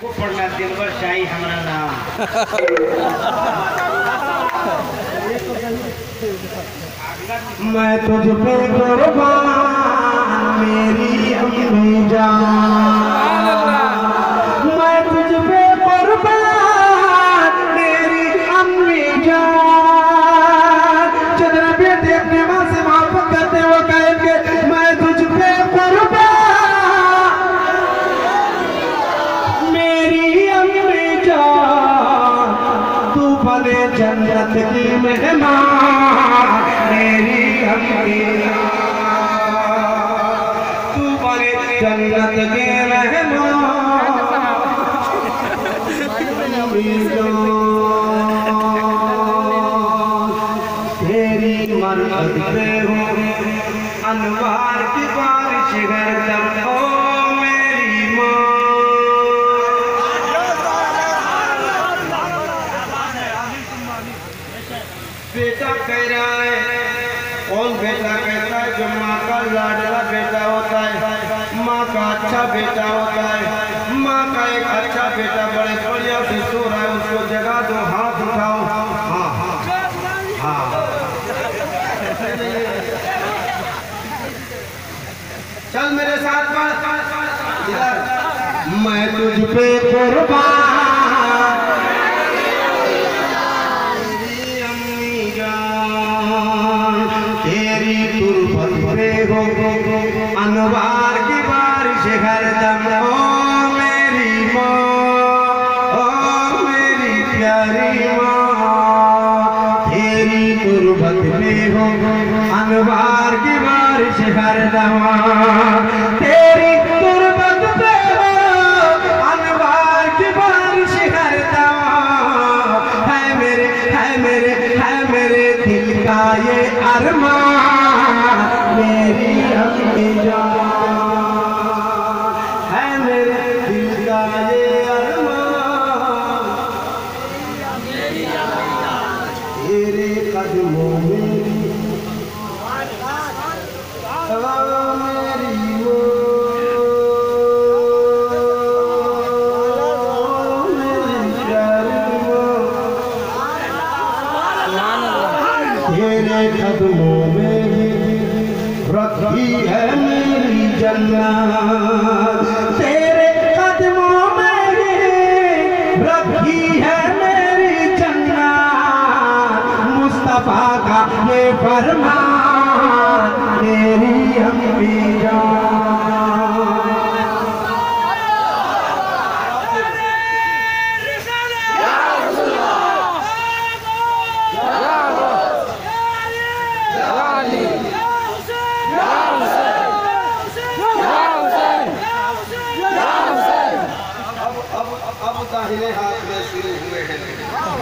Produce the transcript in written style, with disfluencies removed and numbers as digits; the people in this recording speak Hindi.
वो पढ़ना दिलबर शाही हमारा नाम। मैं तुझ पे कुर्बान मेरी अम्मी जान, मैं तुझ पे कुर्बान मेरी अम्मी जान। चंद्र बेटे अपने माँ से मोहब्बत करते वो कहेंगे मैं तुझ पे कुर्बान मेरी अम्मी जान। तू बने जन्नत की मेहमान मेरी अम्मी जान, तू बने जन्नत के मेहमान अम्मी जान। तेरी मर्द पे हो अनवार की बारिश हरदम हो मेरी माँ। बेटा कह रहा है, कौन बेटा कहता है? जो माँ का लाडला बेटा होता है, माँ का अच्छा बेटा होता है। माँ का एक अच्छा बेटा बड़े बढ़िया से सो रहा है, उसको जगा दो, हाथ उठाओ। हाँ हाँ हाँ, चल मेरे साथ पढ़। मैं तुझ पे कुर्बान मेरी अम्मी जान, तेरी तुरबत पे हो अनवार की बारिश हरदम हो मेरी माँ, ओ मेरी प्यारी माँ। तेरी तुरबत पे हो अनवार की बारिश हरदम, तेरी तुरबत पे हो अनवार की बारिश हरदम। है मेरे दिल का ये अरमान मेरी अम्मी जान, है मेरे दिल का ये अरमान तेरे कदमों में मेरी तेरे कदमों में रखी है मेरी जन्नत, तेरे कदमों में रखी है मेरी जन्नत। मुस्तफा का ये फरमान मेरी अम्मी जान। अब दाहिने हाथ में शुरू हुए हैं।